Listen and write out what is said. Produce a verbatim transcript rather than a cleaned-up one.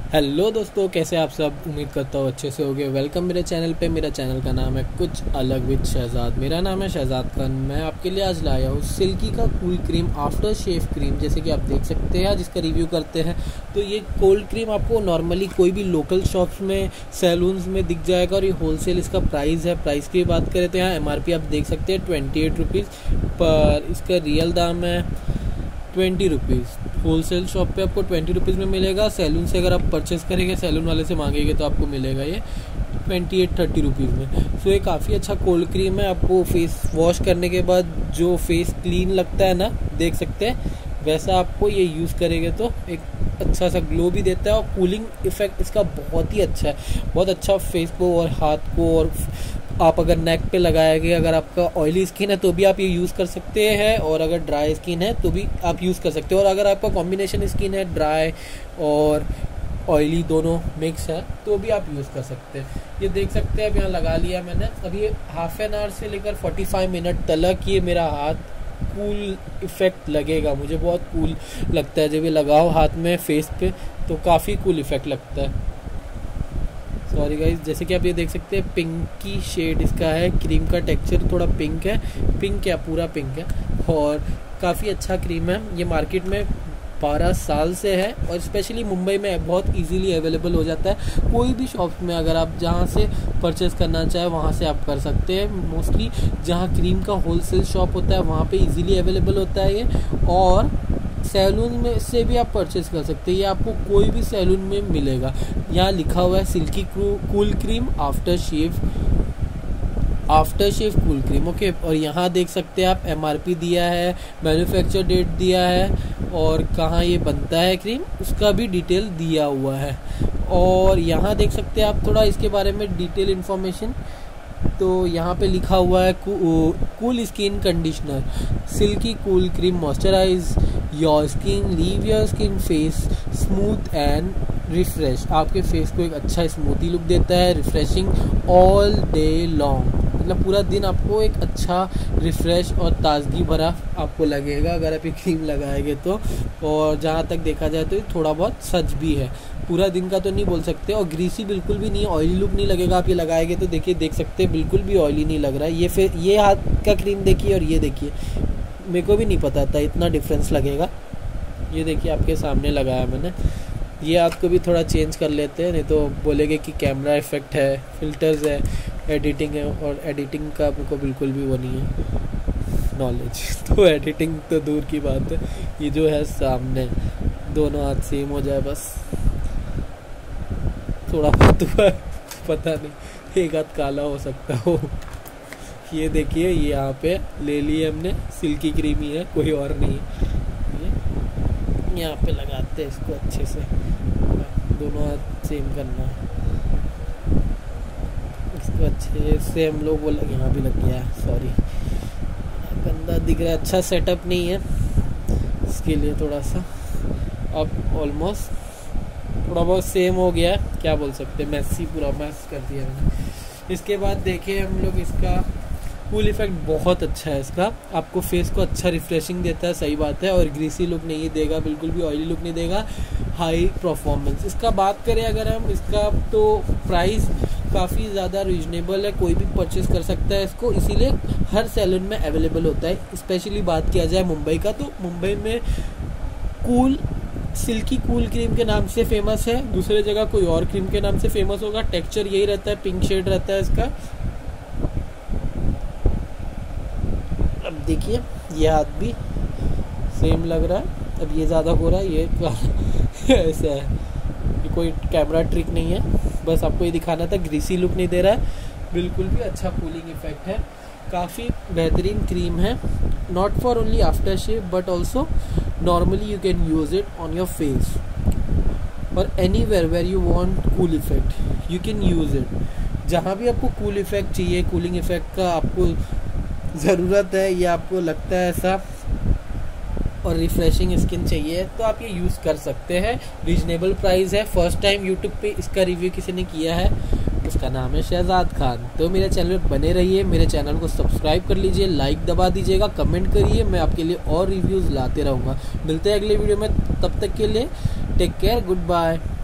Hello दोस्तों, कैसे आप सब। उम्मीद करता हूँ अच्छे से होगे। वेलकम मेरे चैनल पे। मेरा चैनल का नाम है कुछ अलग विद शहजाद। मेरा नाम है शहजाद खान। मैं आपके लिए आज लाया हूँ सिल्की का cool cream after shave cream, जैसे कि आप देख सकते हैं जिसका रिव्यू करते हैं। तो ये कोल्ड क्रीम आपको नॉर्मली कोई भी लोकल शॉप्स में, सैलून्स में दिख जाएगा और ये होलसेल इसका प्राइस है। प्राइस की बात करें तो यहाँ एम आर पी आप देख सकते हैं ट्वेंटी एट रुपीज़, पर इसका रियल दाम है ट्वेंटी रुपीज़। होलसेल शॉप पे आपको ट्वेंटी रुपीज़ में मिलेगा। सैलून से अगर आप परचेस करेंगे, सैलून वाले से मांगेंगे तो आपको मिलेगा ये ट्वेंटी एट थर्टी रुपीज़ में। सो ये काफ़ी अच्छा कोल्ड क्रीम है। आपको फेस वॉश करने के बाद जो फेस क्लीन लगता है ना, देख सकते हैं वैसा आपको ये यूज़ करेंगे तो एक अच्छा सा ग्लो भी देता है और कूलिंग इफेक्ट इसका बहुत ही अच्छा है। बहुत अच्छा फेस को और हाथ को, और आप अगर नेक पे लगाएंगे, अगर आपका ऑयली स्किन है तो भी आप ये यूज़ कर सकते हैं, और अगर ड्राई स्किन है तो भी आप यूज़ कर सकते हो। और अगर आपका कॉम्बिनेशन स्किन है, ड्राई और ऑयली दोनों मिक्स है, तो भी आप यूज़ कर सकते हैं। ये देख सकते हैं अब यहाँ लगा लिया मैंने। अभी हाफ एन आवर से लेकर फोर्टी फाइव मिनट तक ये मेरा हाथ कूल इफ़ेक्ट लगेगा। मुझे बहुत कूल लगता है जब ये लगाओ हाथ में, फेस पे, तो काफ़ी कूल इफ़ेक्ट लगता है। सॉरी गाइस, जैसे कि आप ये देख सकते हैं पिंकी शेड इसका है। क्रीम का टेक्सचर थोड़ा पिंक है, पिंक क्या पूरा पिंक है, और काफ़ी अच्छा क्रीम है। ये मार्केट में बारह साल से है और स्पेशली मुंबई में बहुत इजीली अवेलेबल हो जाता है। कोई भी शॉप में अगर आप जहाँ से परचेस करना चाहे वहाँ से आप कर सकते हैं। मोस्टली जहाँ क्रीम का होलसेल शॉप होता है वहाँ पे इजीली अवेलेबल होता है ये, और सैलून में से भी आप परचेस कर सकते हैं। ये आपको कोई भी सैलून में मिलेगा। यहाँ लिखा हुआ है Silky cool cream after shave, after shave cool cream, okay. और यहाँ देख सकते हैं आप एम आर पी दिया है, मैन्युफैक्चर डेट दिया है, और कहाँ ये बनता है क्रीम उसका भी डिटेल दिया हुआ है। और यहाँ देख सकते हैं आप थोड़ा इसके बारे में डिटेल इन्फॉर्मेशन। तो यहाँ पे लिखा हुआ है cool skin conditioner, Silky cool cream moisturise your skin, leave your skin face smooth and refresh. आपके फेस को एक अच्छा स्मूथी लुक देता है, रिफ्रेशिंग ऑल डे लॉन्ग। मतलब पूरा दिन आपको एक अच्छा रिफ्रेश और ताजगी भरा आपको लगेगा अगर आप ये क्रीम लगाएंगे तो। और जहाँ तक देखा जाए तो थोड़ा बहुत सच भी है, पूरा दिन का तो नहीं बोल सकते। और ग्रीसी बिल्कुल भी नहीं, ऑयली लुक नहीं लगेगा आप ये लगाएंगे तो। देखिए, देख सकते हैं बिल्कुल भी ऑयली नहीं लग रहा है। ये फिर ये हाथ का क्रीम देखिए और ये देखिए, मेरे को भी नहीं पता था इतना डिफरेंस लगेगा। ये देखिए आपके सामने लगाया मैंने। ये हाथ को भी थोड़ा चेंज कर लेते हैं, नहीं तो बोलेंगे कि कैमरा इफेक्ट है, फिल्टर्स है, एडिटिंग है, और एडिटिंग का मेरे को बिल्कुल भी वो नहीं है नॉलेज। तो एडिटिंग तो दूर की बात है, ये जो है सामने दोनों हाथ सेम हो जाए बस। थोड़ा बहुत पता नहीं, एक हाथ काला हो सकता हो। ये देखिए, ये यहाँ पे ले लिए हमने, सिल्की क्रीम ही है, कोई और नहीं है। ये यहाँ पे लगाते हैं इसको अच्छे से, दोनों हाथ सेम करना है इसको अच्छे से। हम लोग वो लग, यहाँ भी लग गया है, सॉरी गंदा दिख रहा है, अच्छा सेटअप नहीं है इसके लिए थोड़ा सा। अब ऑलमोस्ट थोड़ा बहुत सेम हो गया है, क्या बोल सकते हैं, मैसी पूरा मैस कर दिया मैंने। इसके बाद देखिए हम लोग, इसका कूल इफेक्ट बहुत अच्छा है इसका, आपको फेस को अच्छा रिफ्रेशिंग देता है, सही बात है। और ग्रीसी लुक नहीं देगा, बिल्कुल भी ऑयली लुक नहीं देगा, हाई परफॉर्मेंस। इसका बात करें अगर हम इसका, तो प्राइस काफ़ी ज़्यादा रीजनेबल है, कोई भी परचेस कर सकता है इसको, इसीलिए हर सैलून में अवेलेबल होता है। स्पेशली बात किया जाए मुंबई का, तो मुंबई में कूल सिल्की कूल क्रीम के नाम से फेमस है, दूसरे जगह कोई और क्रीम के नाम से फेमस होगा। टेक्सचर यही रहता है, पिंक शेड रहता है इसका। अब देखिए ये हाथ भी सेम लग रहा है, अब ये ज़्यादा हो रहा है, ये ऐसा है, ये कोई कैमरा ट्रिक नहीं है, बस आपको ये दिखाना था। ग्रीसी लुक नहीं दे रहा है, बिल्कुल भी अच्छा कूलिंग इफेक्ट है, काफ़ी बेहतरीन क्रीम है। Not for only after shave but also normally you can use it on your face, और anywhere where you want cool effect you can use it. जहाँ भी आपको कूल इफेक्ट चाहिए, cooling effect का आपको ज़रूरत है, या आपको लगता है ऐसा, और रिफ्रेशिंग स्किन चाहिए, तो आप ये यूज़ कर सकते हैं। रीजनेबल प्राइस है। फर्स्ट टाइम यूट्यूब पे इसका रिव्यू किसी ने किया है, उसका नाम है शहजाद खान। तो मेरे चैनल में बने रहिए, मेरे चैनल को सब्सक्राइब कर लीजिए, लाइक दबा दीजिएगा, कमेंट करिए, मैं आपके लिए और रिव्यूज़ लाते रहूँगा। मिलते हैं अगले वीडियो में, तब तक के लिए टेक केयर, गुड बाय।